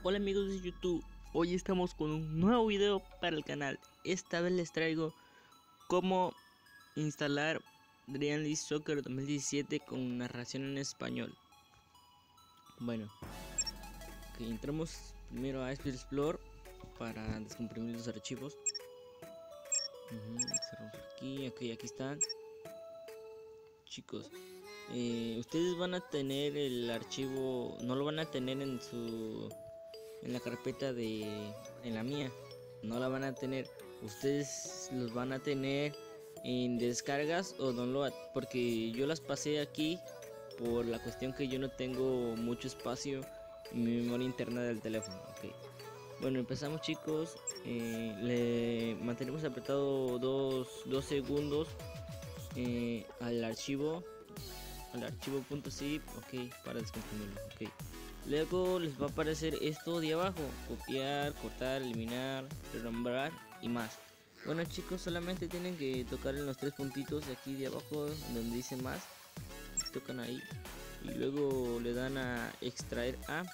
Hola amigos de YouTube, hoy estamos con un nuevo video para el canal. Esta vez les traigo cómo instalar Dream League Soccer 2017 con narración en español. Bueno, entramos primero a Xperia Explorer para descomprimir los archivos. Cerramos aquí, aquí están. Chicos, ustedes van a tener el archivo, no lo van a tener en la carpeta en la mía, no la van a tener. Ustedes los van a tener en descargas o download, porque yo las pasé aquí por la cuestión que yo no tengo mucho espacio en mi memoria interna del teléfono. Bueno, empezamos, chicos. Le mantenemos apretado dos segundos al archivo .zip, para descomprimirlo. Luego les va a aparecer esto de abajo: copiar, cortar, eliminar, renombrar y más. Bueno, chicos, solamente tienen que tocar en los tres puntitos de aquí de abajo donde dice más, tocan ahí y luego le dan a extraer a.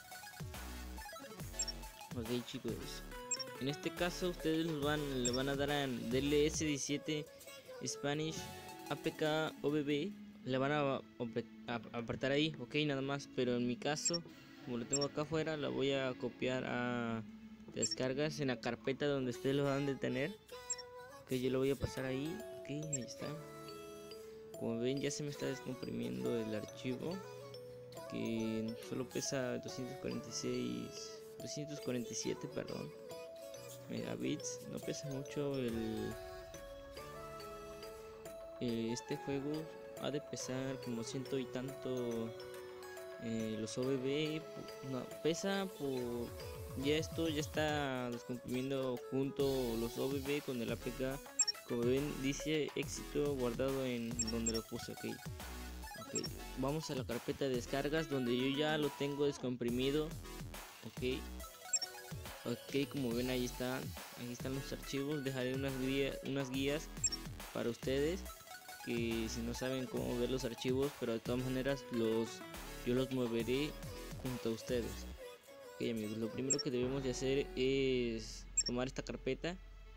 Chicos, en este caso ustedes le van a dar a DLS17 Spanish APK OBB, le van a apretar ahí, nada más. Pero en mi caso, como lo tengo acá afuera, la voy a copiar a descargas en la carpeta donde ustedes lo van a tener. Yo lo voy a pasar ahí. Ahí está. Como ven, ya se me está descomprimiendo el archivo, que solo pesa 247, perdón, megabits. No pesa mucho este juego. Ha de pesar como ciento y tanto. Los OBB no pesa por ya. Esto ya está descomprimiendo junto los OBB con el APK. Como ven, dice éxito guardado en donde lo puse. Vamos a la carpeta de descargas donde yo ya lo tengo descomprimido. Como ven, ahí están los archivos. Dejaré unas guías para ustedes, que si no saben cómo ver los archivos, pero de todas maneras yo los moveré junto a ustedes. Amigos, lo primero que debemos de hacer es tomar esta carpeta,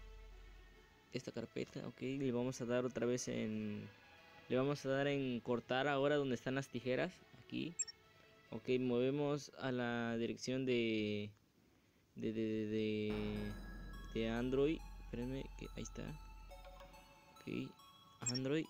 le vamos a dar otra vez le vamos a dar en cortar ahora donde están las tijeras, aquí. Movemos a la dirección de Android. Espérenme, que ahí está. Android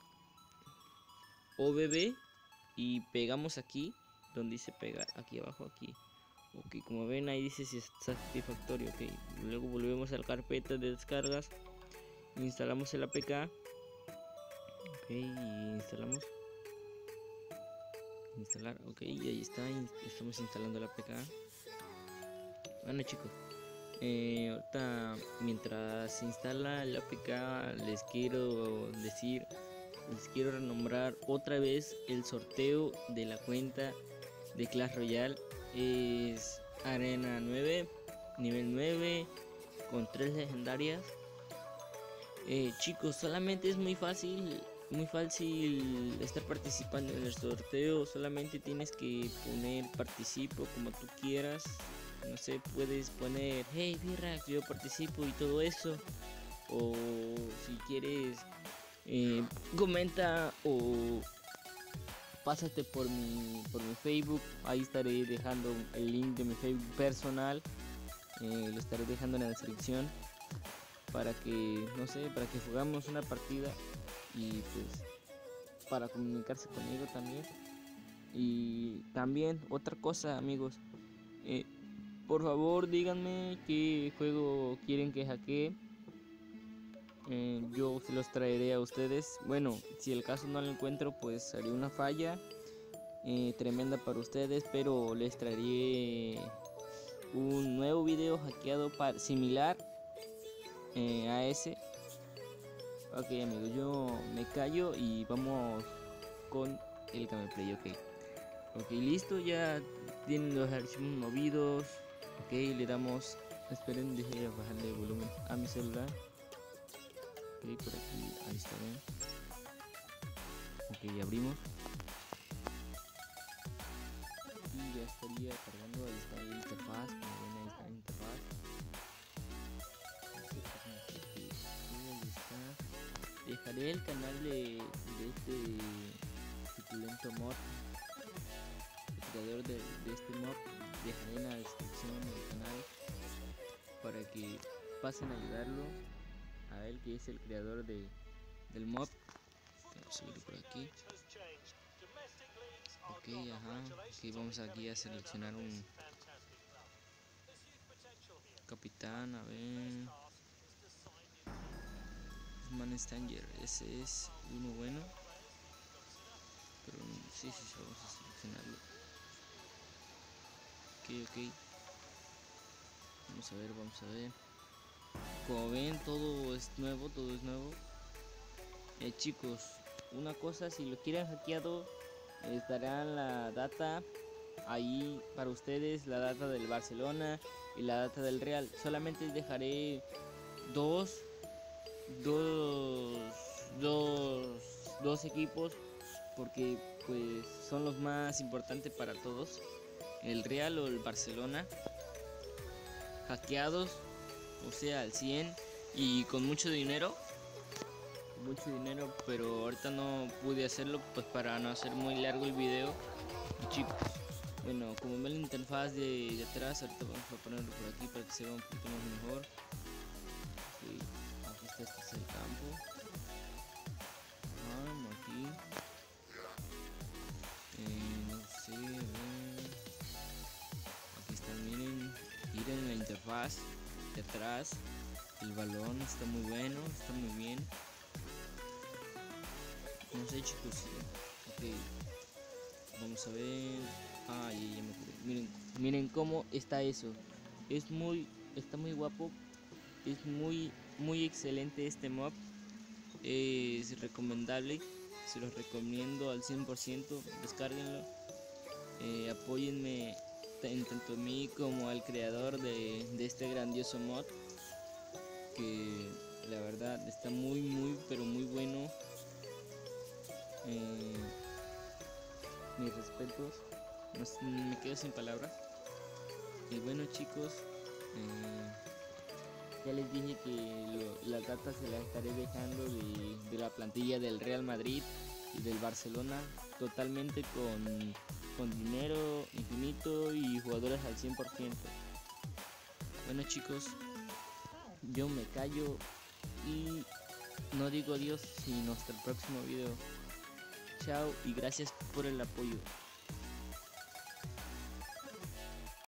OBB y pegamos aquí donde dice pegar, aquí abajo, aquí. Como ven, ahí dice si es satisfactorio. Luego volvemos a la carpeta de descargas, instalamos el APK. Y instalamos instalar. Y ahí está, estamos instalando el APK. Bueno, chicos, ahorita mientras se instala el APK, les quiero renombrar otra vez el sorteo de la cuenta de Clash Royale. Es Arena 9, nivel 9, con 3 legendarias. Chicos, solamente es muy fácil estar participando en el sorteo. Solamente tienes que poner participo como tú quieras. No sé, puedes poner hey Birrax, yo participo y todo eso. O si quieres, comenta o pásate por mi Facebook. Ahí estaré dejando el link de mi Facebook personal. Lo estaré dejando en la descripción para que, no sé, para que jugamos una partida y pues para comunicarse conmigo también. Y también otra cosa, amigos, por favor díganme qué juego quieren que hackee. Yo se los traeré a ustedes. Bueno, si el caso no lo encuentro, pues haré una falla tremenda para ustedes, pero les traeré un nuevo video hackeado similar a ese. Amigos, yo me callo y vamos con el gameplay. Listo, ya tienen los archivos movidos. Le damos, esperen, dejé bajarle el volumen a mi celular. Por aquí, ahí está bien. Abrimos y ya estaría cargando. Ahí está la interfaz, como ven, ahí dejaré el canal de este suculento mod, el creador de este mod. Dejaré en la descripción el canal para que pasen a ayudarlo a él, que es el creador del mod. Vamos a subir por aquí. Ok, ajá. Aquí vamos aquí a seleccionar un capitán, a ver. Man Stanger, ese es uno bueno. Pero sí, vamos a seleccionarlo. Ok. Vamos a ver. Como ven, todo es nuevo, chicos, una cosa, si lo quieren hackeado, les darán la data ahí para ustedes, la data del Barcelona y la data del Real. Solamente dejaré dos equipos, porque pues son los más importantes para todos, el Real o el Barcelona, hackeados, o sea, al 100 y con mucho dinero, pero ahorita no pude hacerlo pues para no hacer muy largo el video. Y chicos, bueno, como ven la interfaz de atrás, ahorita vamos a ponerlo por aquí para que se vea un poquito más mejor. Okay, aquí está, este es el campo. Aquí no sé, a ver. Aquí está, miren la interfaz de atrás. El balón está muy bueno, está muy bien. No sé, chicos. Ok, vamos a ver. Ya me acordé. Miren cómo está eso. Está muy guapo. Es muy excelente este mob. Es recomendable. Se los recomiendo al 100%. Descárguenlo. Apóyenme tanto a mí como al creador de este grandioso mod, que la verdad está pero muy bueno. Mis respetos, me quedo sin palabras. Y bueno, chicos, ya les dije que las datas se las estaré dejando de la plantilla del Real Madrid y del Barcelona, totalmente con dinero infinito y jugadores al 100%. Bueno, chicos, yo me callo y no digo adiós sino hasta el próximo video. Chao y gracias por el apoyo.